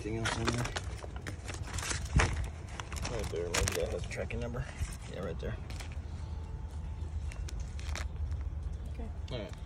anything else in there. Right there, maybe that has a tracking number. Yeah, right there. Okay. All right.